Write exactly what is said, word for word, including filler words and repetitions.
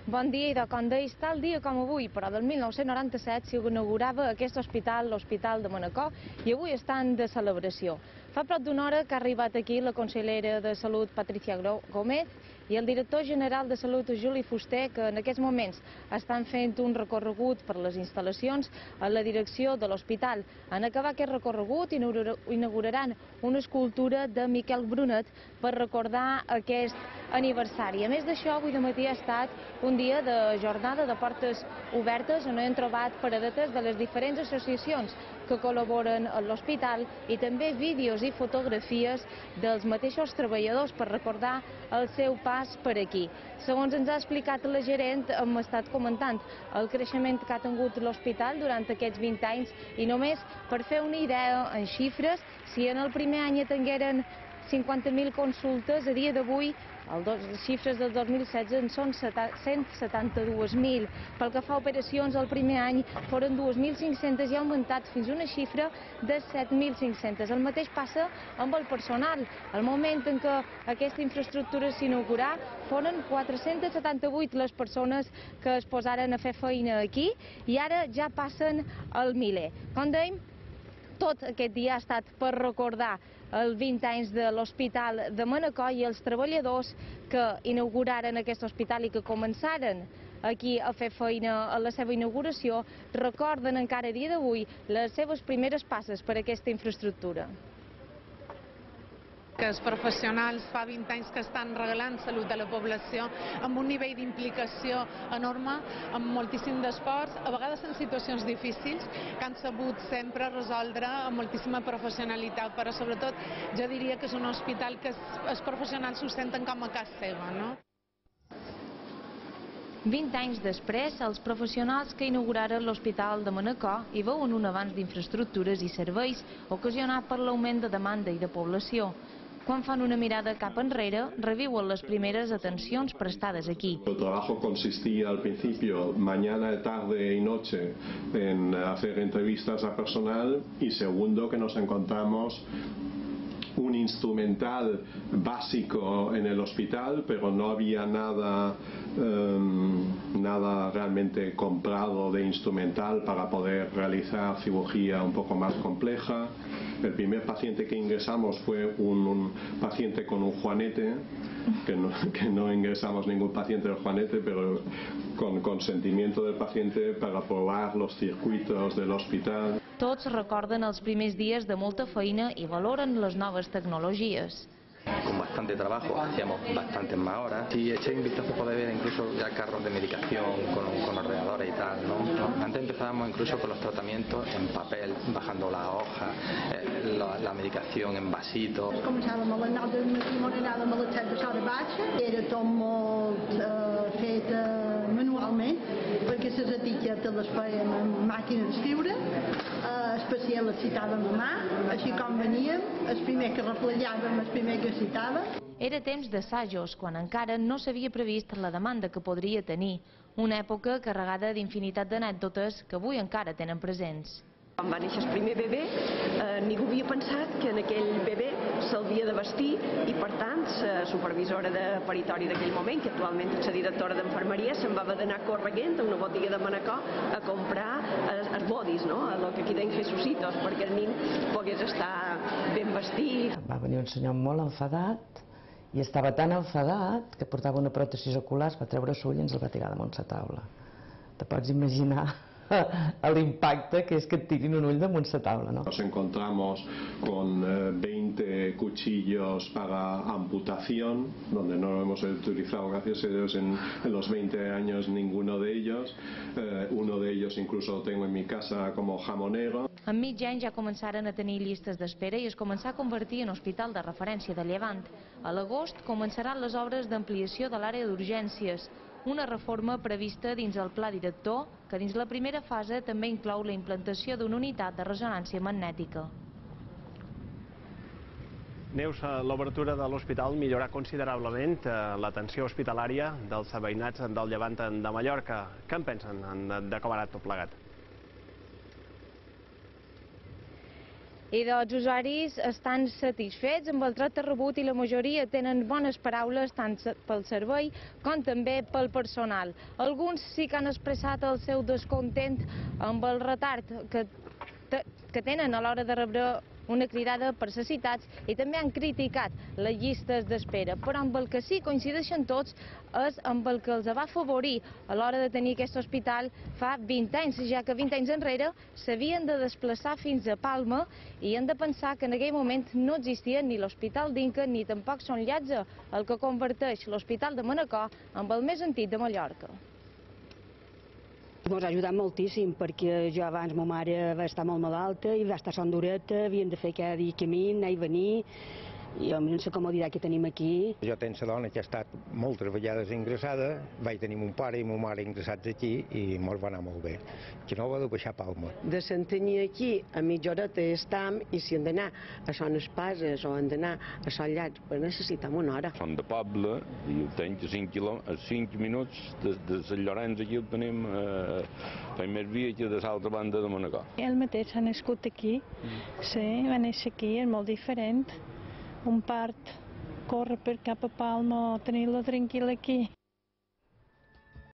Bon dia, i de com deies, tal dia com avui, però del mil nou-cents noranta-set s'inaugurava aquest hospital, l'Hospital de Manacor, i avui estan de celebració. Fa prop d'una hora que ha arribat aquí la consellera de Salut, Patricia Gómez, i el director general de Salut, Juli Fuster, que en aquests moments estan fent un recorregut per les instal·lacions a la direcció de l'hospital. En acabar aquest recorregut inauguraran una escultura de Miquel Brunet per recordar aquest aniversari. A més d'això, avui de matí ha estat un dia de jornada de portes obertes on hem trobat paradetes de les diferents associacions que col·laboren a l'hospital i també vídeos i fotografies dels mateixos treballadors per recordar el seu pas per aquí. Segons ens ha explicat la gerent, hem estat comentant el creixement que ha tingut l'hospital durant aquests vint anys i només per fer una idea en xifres, si en el primer any tingueren cinquanta mil consultes, a dia d'avui les xifres del dos mil setze en són cent setanta-dos mil. Pel que fa a operacions, el primer any foren dos mil cinc-centes i ha augmentat fins a una xifra de set mil cinc-centes. El mateix passa amb el personal. Al moment en què aquesta infraestructura s'inaugurà, foren quatre-centes setanta-vuit les persones que es posaren a fer feina aquí i ara ja passen el miler. Com dèiem, tot aquest dia ha estat per recordar els vint anys de l'Hospital de Manacor i els treballadors que inauguraren aquest hospital i que començaren aquí a fer feina a la seva inauguració, recorden encara a dia d'avui les seves primeres passes per aquesta infraestructura. Que els professionals fa vint anys que estan regalant salut a la població amb un nivell d'implicació enorme, amb moltíssim d'esforç, a vegades en situacions difícils, que han sabut sempre resoldre amb moltíssima professionalitat, però sobretot jo diria que és un hospital que els professionals ho senten com a casa seva, no? vint anys després, els professionals que inauguraren l'Hospital de Manacor hi veuen un avanç d'infraestructures i serveis ocasionat per l'augment de demanda i de població. Quan fan una mirada cap enrere, reviuen les primeres atencions prestades aquí. El trabajo consistía al principio, mañana, tarde y noche, en hacer entrevistas a personal y segundo que nos encontramos un instrumental básico en el hospital, pero no había nada, eh, nada realmente comprado de instrumental para poder realizar cirugía un poco más compleja. El primer paciente que ingresamos fue un, un paciente con un juanete, que no, que no ingresamos ningún paciente del juanete, pero con consentimiento del paciente para probar los circuitos del hospital. Tots recorden els primers dies de molta feina i valoren les noves tecnologies. Con bastante trabajo, hacíamos bastantes más horas y eché un vistazo poder ver incluso ya carros de medicación con, con ordenadores y tal, ¿no? Antes empezábamos incluso con los tratamientos en papel, bajando la hoja, eh, la, la medicación en vasitos. Començàvem a les nou del matí, anàvem a les set de l'hora baixa, era tot molt eh, fet eh, manualment, perquè les etiquetes les fèiem amb màquina d'escriure, eh, especial les citàvem a mà, així com veníem, el primer que reflejàvem, el primer que citava. Era temps d'assajos, quan encara no s'havia previst la demanda que podria tenir, una època carregada d'infinitat d'anècdotes que avui encara tenen presents. Quan va néixer el primer bebè, eh, ningú havia pensat que en aquell bebè s'havia de vestir i, per tant, la supervisora de peritori d'aquell moment, que actualment és la directora d'enfermeria, se'n va haver d'anar correguent a una botiga de Manacor a comprar els bodis, no? El que aquí deien jesucitos, perquè el nin pogués estar ben vestit. Va venir un senyor molt enfadat i estava tan enfadat que portava una pròtesi ocular, es va treure l'ull i ens el va tirar damunt la taula. Te pots imaginar l'impacte que és que et tirin un ull damunt la taula, ¿no? Nos encontramos con eh, veinte cuchillos para amputación, donde no hemos utilizado, gracias a Dios, en, en los veinte años ninguno de ellos. Eh, uno de ellos incluso lo tengo en mi casa como jamonero. En mig any ja començaren a tenir llistes d'espera i es començà a convertir en hospital de referència de Llevant. A l'agost començaran les obres d'ampliació de l'àrea d'urgències, una reforma prevista dins el pla director, que dins la primera fase també inclou la implantació d'una unitat de ressonància magnètica. Neus, l'obertura de l'hospital millorarà considerablement l'atenció hospitalària dels veïnats del Llevant de Mallorca. Què en pensen de com ha anat tot plegat? I dels usuaris estan satisfets amb el tracte rebut i la majoria tenen bones paraules tant pel servei com també pel personal. Alguns sí que han expressat el seu descontent amb el retard que, que tenen a l'hora de rebre una cridada per necessitats i també han criticat les llistes d'espera, però amb el que sí coincideixen tots és amb el que els va afavorir a l'hora de tenir aquest hospital fa vint anys, ja que vint anys enrere s'havien de desplaçar fins a Palma i han de pensar que en aquell moment no existia ni l'Hospital d'Inca ni tampoc Son Lletja, el que converteix l'Hospital de Manacor amb el més antic de Mallorca. Ens ha ajudat moltíssim, perquè jo abans ma mare va estar molt malalta i va estar a Son Dureta, havien de fer cada dia camí, anar i venir, i amb la comoditat que tenim aquí. Jo tenc la dona que ha estat moltes vegades ingressada, vaig tenir mon pare i ma mare ingressats aquí i mos va anar molt bé, que no ho va de baixar a Palma. De Santanyí aquí a mitja horeta estam i si hem d'anar a Son Espases o hem d'anar a Son Llats, pues necessitem una hora. Som de poble i ho tenc a cinc minuts de, de Sant Llorenç, aquí ho tenim a fer més via que de l'altra banda de Manacor. El mateix s'ha nascut aquí, sí, va néixer aquí, és molt diferent. Un part, córrer per cap a Palma o tenir-lo tranquil aquí.